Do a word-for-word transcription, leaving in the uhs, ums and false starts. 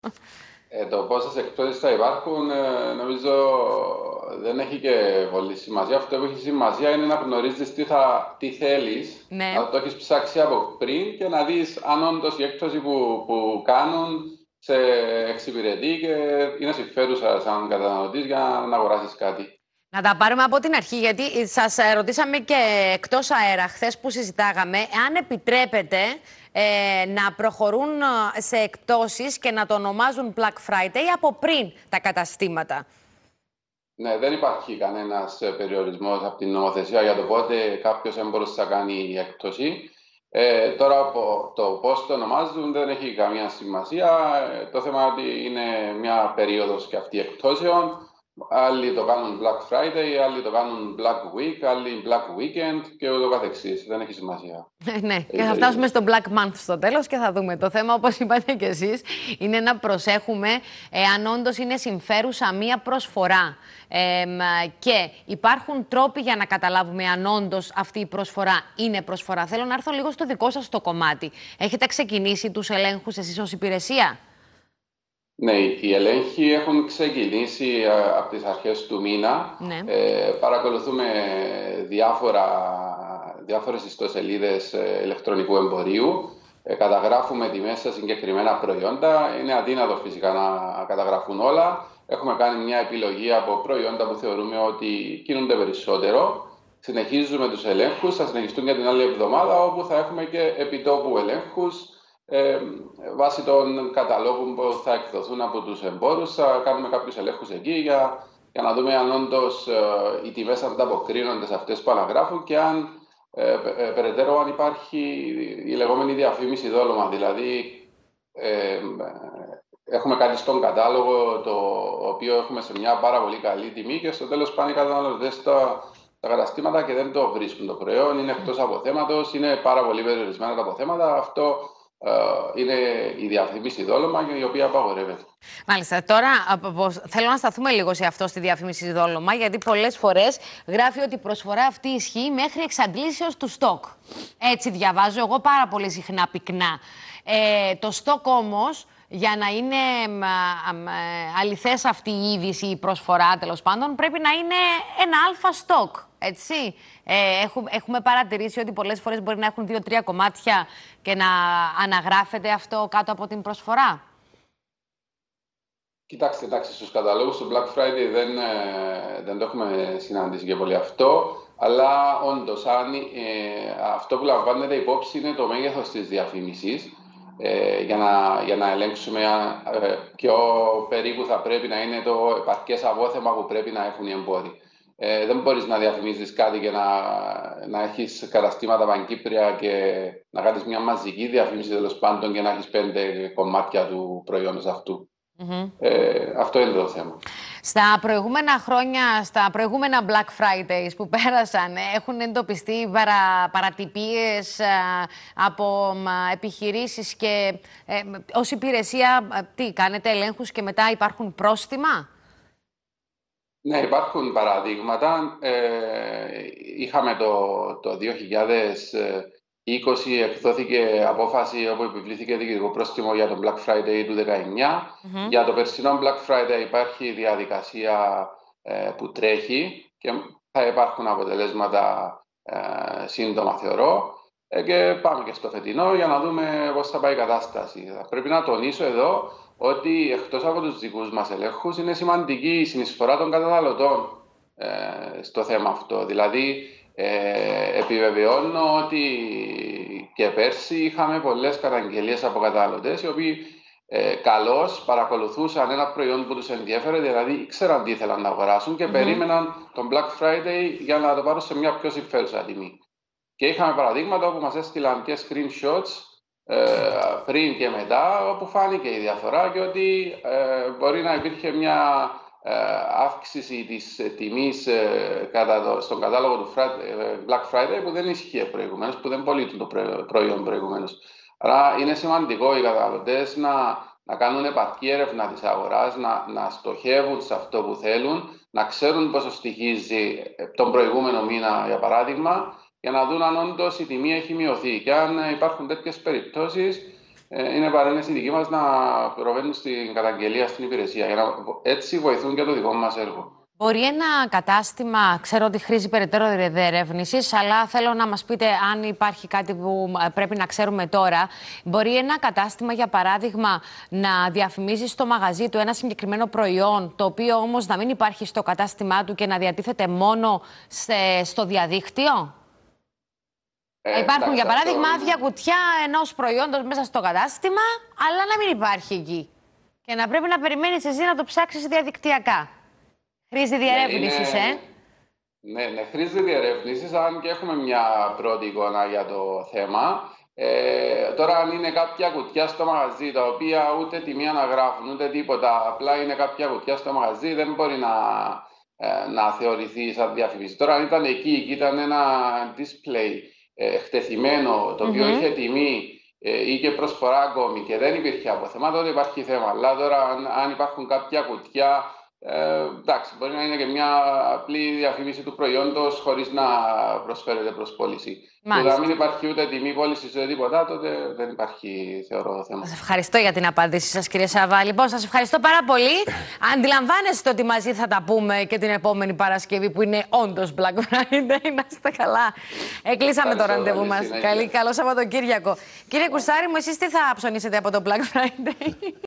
Ε, το πόσες εκπτώσεις θα υπάρχουν, ε, νομίζω δεν έχει και πολύ σημασία. Αυτό που έχει σημασία είναι να γνωρίζεις τι, θα, τι θέλεις, Ναι. να το έχεις ψάξει από πριν και να δεις αν όντως η έκπτωση που, που κάνουν σε εξυπηρετεί και είναι συμφέρουσα σαν καταναλωτής για να αγοράσεις κάτι. Να τα πάρουμε από την αρχή, γιατί σας ε, ρωτήσαμε και εκτός αέρα χθες που συζητάγαμε, αν επιτρέπετε ε, να προχωρούν ε, σε εκπτώσεις και να το ονομάζουν Black Friday από πριν τα καταστήματα. Ναι, δεν υπάρχει κανένας ε, περιορισμός από την νομοθεσία για το πότε κάποιος έμπορος θα κάνει έκπτωση. Ε, τώρα από το πώς το ονομάζουν δεν έχει καμία σημασία. Ε, το θέμα είναι ότι είναι μια περίοδος και αυτή εκπτώσεων. Άλλοι το κάνουν Black Friday, άλλοι το κάνουν Black Week, άλλοι Black Weekend και ούτω καθεξής. Δεν έχει σημασία. Ε, ναι, και θα Ε, φτάσουμε στο Black Month στο τέλος και θα δούμε. Το θέμα, όπως είπατε και εσείς, είναι να προσέχουμε εάν όντως είναι συμφέρουσα μία προσφορά. Ε, και υπάρχουν τρόποι για να καταλάβουμε αν όντως αυτή η προσφορά είναι προσφορά. Θέλω να έρθω λίγο στο δικό σας το κομμάτι. Έχετε ξεκινήσει τους ελέγχους εσείς ως υπηρεσία? Ναι, οι ελέγχοι έχουν ξεκινήσει ε, από τις αρχές του μήνα. Ναι. Ε, παρακολουθούμε διάφορα, διάφορες ιστοσελίδες ε, ηλεκτρονικού εμπορίου. Ε, καταγράφουμε τιμές σε συγκεκριμένα προϊόντα. Είναι αδύνατο φυσικά να καταγραφούν όλα. Έχουμε κάνει μια επιλογή από προϊόντα που θεωρούμε ότι κινούνται περισσότερο. Συνεχίζουμε τους ελέγχους, θα συνεχιστούν για την άλλη εβδομάδα, όπου θα έχουμε και επιτόπου ελέγχους. Ε, βάσει των καταλόγων που θα εκδοθούν από τους εμπόρους, θα κάνουμε κάποιους ελέγχους εκεί για, για να δούμε αν όντως ε, οι τιμές ανταποκρίνονται σε αυτές που αναγράφουν και αν ε, ε, περαιτέρω αν υπάρχει η λεγόμενη διαφήμιση δόλωμα. Δηλαδή, ε, έχουμε κάτι στον κατάλογο το οποίο έχουμε σε μια πάρα πολύ καλή τιμή και στο τέλος πάνε οι καταναλωτές στα, τα καταστήματα και δεν το βρίσκουν το προϊόν, είναι εκτός αποθέματος, είναι πάρα πολύ περιορισμένα τα αποθέματα. Αυτό Uh, είναι η διαφήμιση δόλωμα η οποία απαγορεύεται. Μάλιστα. Τώρα θέλω να σταθούμε λίγο σε αυτό στη διαφήμιση δόλωμα, γιατί πολλές φορές γράφει ότι η προσφορά αυτή ισχύει μέχρι εξαντλήσεως του στόκ. Έτσι διαβάζω εγώ πάρα πολύ συχνά πυκνά. Ε, το στόκ όμως, για να είναι αληθές αυτή η είδηση, η προσφορά τέλος πάντων, πρέπει να είναι ένα αλφα στόκ. Έτσι. Ε, έχουμε, έχουμε παρατηρήσει ότι πολλές φορές μπορεί να έχουν δύο-τρία κομμάτια και να αναγράφεται αυτό κάτω από την προσφορά. Κοιτάξτε, εντάξει, στους καταλόγους του Black Friday δεν, ε, δεν το έχουμε συναντήσει και πολύ αυτό, αλλά όντως αν, ε, αυτό που λαμβάνεται υπόψη είναι το μέγεθος της διαφήμισης, ε, για, να, για να ελέγξουμε ε, ποιο περίπου θα πρέπει να είναι το επαρκές απόθεμα που πρέπει να έχουν οι εμπόροι. Ε, δεν μπορείς να διαφημίζεις κάτι και να, να έχεις καταστήματα πανκύπρια και να κάνεις μια μαζική διαφήμιση τέλος πάντων και να έχεις πέντε κομμάτια του προϊόντος αυτού. Mm-hmm. Ε, αυτό είναι το θέμα. Στα προηγούμενα χρόνια, στα προηγούμενα Black Fridays που πέρασαν, έχουν εντοπιστεί παρα, παρατυπίες α, από α, επιχειρήσεις και ε, ως υπηρεσία α, τι, κάνετε ελέγχους και μετά υπάρχουν πρόστιμα? Ναι, υπάρχουν παραδείγματα. Ε, είχαμε το, το δύο χιλιάδες είκοσι εκδόθηκε απόφαση όπου επιβλήθηκε διοικητικό πρόστιμο για το Black Friday του δεκαεννιά. Mm-hmm. Για το περσινό Black Friday υπάρχει διαδικασία ε, που τρέχει και θα υπάρχουν αποτελέσματα ε, σύντομα θεωρώ. Ε, και πάμε και στο φετινό για να δούμε πώς θα πάει η κατάσταση. Θα πρέπει να τονίσω εδώ ότι εκτός από τους δικούς μας ελέγχους είναι σημαντική η συνεισφορά των καταναλωτών ε, στο θέμα αυτό. Δηλαδή, ε, επιβεβαιώνω ότι και πέρσι είχαμε πολλές καταγγελίες από καταναλωτές οι οποίοι ε, καλώς παρακολουθούσαν ένα προϊόν που τους ενδιέφερε, δηλαδή ήξεραν τι ήθελαν να αγοράσουν και mm-hmm. περίμεναν τον Black Friday για να το πάρουν σε μια πιο συμφέρουσα τιμή. Και είχαμε παραδείγματα όπου μας έστειλαν και screenshots ε, πριν και μετά, όπου φάνηκε η διαφορά και ότι ε, μπορεί να υπήρχε μια ε, αύξηση της ε, τιμής ε, κατά το, στον κατάλογο του Black Friday που δεν ίσχυε προηγουμένως, που δεν πωλείτουν το προϊόν προηγουμένως. Άρα είναι σημαντικό οι καταναλωτές να, να κάνουν επαρκή έρευνα της αγοράς, να, να στοχεύουν σε αυτό που θέλουν, να ξέρουν πόσο στοιχίζει τον προηγούμενο μήνα, για παράδειγμα, για να δουν αν όντως η τιμή έχει μειωθεί. Και αν υπάρχουν τέτοιες περιπτώσεις, είναι παρένεση δική μας να προβαίνουν στην καταγγελία στην υπηρεσία. Για να, έτσι βοηθούν και το δικό μας έργο. Μπορεί ένα κατάστημα, ξέρω ότι χρήζει περαιτέρω διερεύνησης, αλλά θέλω να μας πείτε αν υπάρχει κάτι που πρέπει να ξέρουμε τώρα. Μπορεί ένα κατάστημα, για παράδειγμα, να διαφημίζει στο μαγαζί του ένα συγκεκριμένο προϊόν, το οποίο όμως να μην υπάρχει στο κατάστημά του και να διατίθεται μόνο σε, στο διαδίκτυο? Ε, υπάρχουν, για παράδειγμα, άδεια κουτιά ενός προϊόντος μέσα στο κατάστημα, αλλά να μην υπάρχει εκεί. Και να πρέπει να περιμένεις εσύ να το ψάξεις διαδικτυακά. Χρήζει διερεύνησης, ναι, ε? Ναι, ναι, χρήζει διερεύνησης, αν και έχουμε μια πρώτη εικόνα για το θέμα. Ε, τώρα, αν είναι κάποια κουτιά στο μαγαζί, τα οποία ούτε τιμή αναγράφουν, ούτε τίποτα, απλά είναι κάποια κουτιά στο μαγαζί, δεν μπορεί να, ε, να θεωρηθεί σαν διαφήμιση. Τώρα, αν ήταν εκεί και ήταν ένα display ε, χτεθειμένο, το οποίο mm-hmm. είχε τιμή ε, ή και προσφορά ακόμη και δεν υπήρχε αποθέμα, τότε υπάρχει θέμα. Αλλά τώρα, αν, αν υπάρχουν κάποια κουτιά, Ε, εντάξει, μπορεί να είναι και μια απλή διαφήμιση του προϊόντος χωρίς να προσφέρεται προς πώληση. Και να μην υπάρχει ούτε τιμή πώλησης ούτε τίποτα, τότε δεν υπάρχει, θεωρώ, θέμα. Σας ευχαριστώ για την απάντησή σας, κύριε Σαββά. Λοιπόν, σας ευχαριστώ πάρα πολύ. Αντιλαμβάνεστε ότι μαζί θα τα πούμε και την επόμενη Παρασκευή, που είναι όντως Black Friday. Να είστε καλά. Εκλείσαμε το ραντεβού μας. Καλή, καλό Σαββατοκύριακο. Κύριε Κουρσάρη μου, εσείς τι θα ψωνίσετε από το Black Friday?